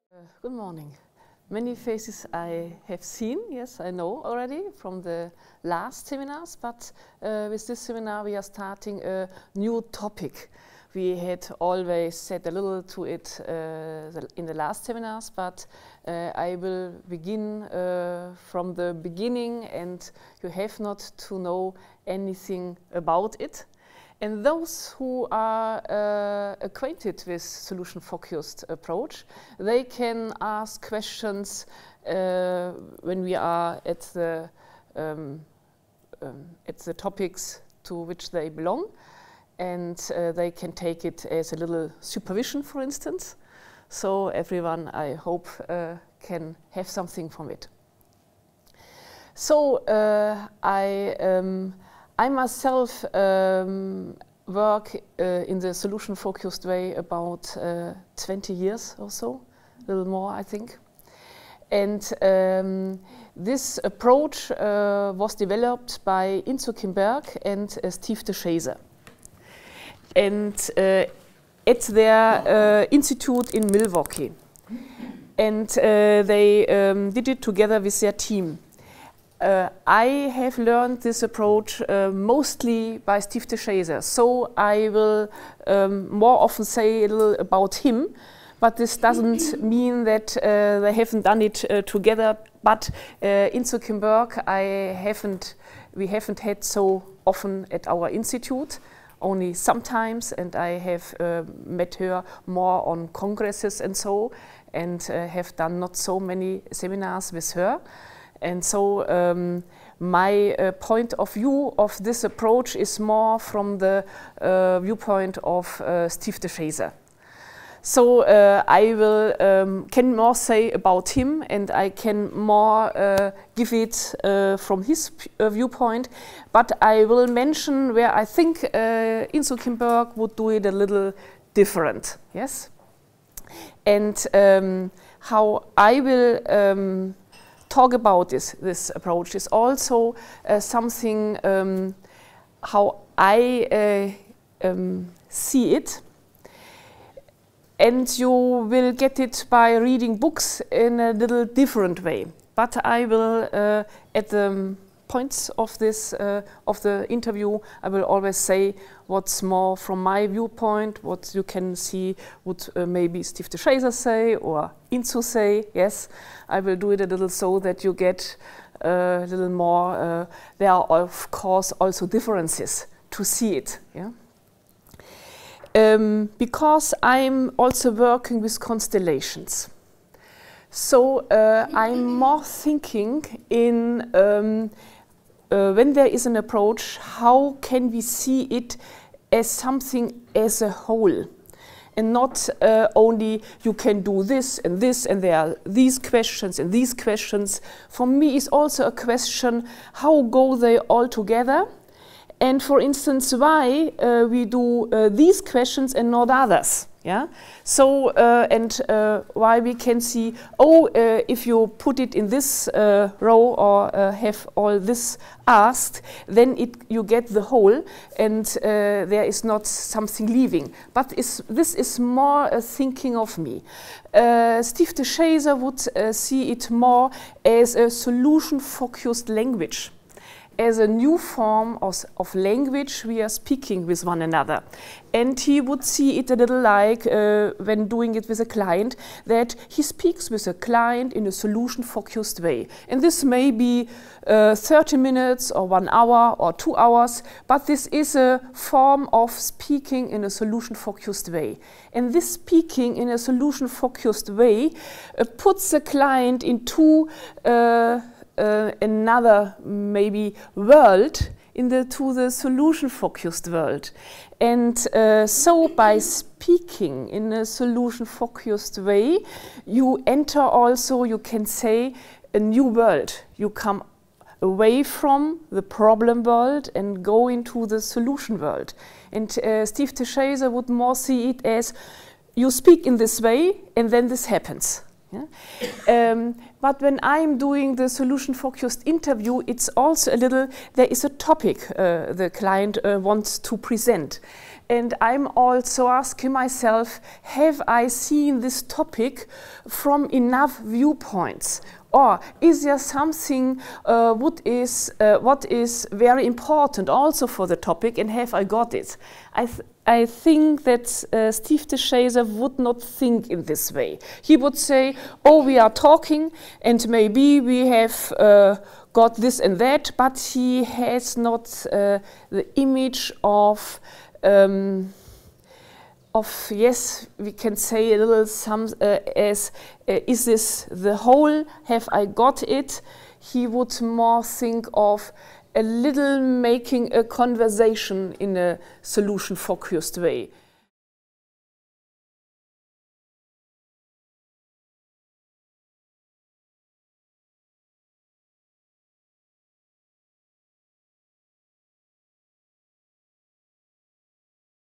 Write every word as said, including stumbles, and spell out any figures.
Uh, good morning. Many faces I have seen, yes, I know already from the last seminars, but uh, with this seminar we are starting a new topic. We had always said a little to it uh, the, in the last seminars, but uh, I will begin uh, from the beginning, and you have not to know anything about it. And those who are uh, acquainted with solution-focused approach, they can ask questions uh, when we are at the, um, um, at the topics to which they belong. And uh, they can take it as a little supervision, for instance. So everyone, I hope, uh, can have something from it. So uh, I, um, I myself um, work uh, in the solution-focused way about uh, twenty years or so, a little more, I think. And um, this approach uh, was developed by Inzo Kimberg and uh, Steve DeShazer. And uh, at their uh, institute in Milwaukee. And uh, they um, did it together with their team. Uh, I have learned this approach uh, mostly by Steve DeShazer, so I will um, more often say a little about him, but this doesn't mean that uh, they haven't done it uh, together. But uh, Inzo Kimberg, I haven't, we haven't had so often at our institute. Only sometimes, and I have uh, met her more on congresses and so, and uh, have done not so many seminars with her. And so um, my uh, point of view of this approach is more from the uh, viewpoint of uh, Steve DeShazer. So uh, I will um, can more say about him, and I can more uh, give it uh, from his uh, viewpoint. But I will mention where I think uh, Inzo Kimberg would do it a little different. Yes, and um, how I will um, talk about this this approach is also uh, something um, how I uh, um, see it. And you will get it by reading books in a little different way. But I will, uh, at the points of this uh, of the interview, I will always say what's more from my viewpoint, what you can see would uh, maybe Steve DeShazer say or Inzo say. Yes, I will do it a little so that you get uh, a little more. Uh, there are of course also differences to see it. Yeah. Um, because I'm also working with constellations. So uh, I'm more thinking in um, uh, when there is an approach, how can we see it as something as a whole, and not uh, only you can do this and this and there are these questions and these questions. For me is also a question, how go they all together? And for instance, why uh, we do uh, these questions and not others, yeah? So, uh, and uh, why we can see, oh, uh, if you put it in this uh, row or uh, have all this asked, then it, you get the whole, and uh, there is not something leaving. But is, this is more a thinking of me. Uh, Steve DeShazer would uh, see it more as a solution-focused language, as a new form of, of language we are speaking with one another. And he would see it a little like uh, when doing it with a client, that he speaks with a client in a solution-focused way. And this may be uh, thirty minutes or one hour or two hours, but this is a form of speaking in a solution-focused way. And this speaking in a solution-focused way uh, puts the client into uh, Uh, another maybe world in the to the solution-focused world. And uh, so by speaking in a solution-focused way, you enter also, you can say, a new world. You come away from the problem world and go into the solution world. And uh, Steve DeShazer would more see it as you speak in this way and then this happens. Yeah? Um, but when I'm doing the solution-focused interview, it's also a little, there is a topic uh, the client uh, wants to present. And I'm also asking myself, have I seen this topic from enough viewpoints? Or is there something uh, what, is, uh, what is very important also for the topic, and have I got it? I, th I think that uh, Steve DeShazer would not think in this way. He would say, oh, we are talking and maybe we have uh, got this and that, but he has not uh, the image of Um, of yes, we can say a little some uh, as uh, is this the whole? Have I got it? He would more think of a little making a conversation in a solution-focused way.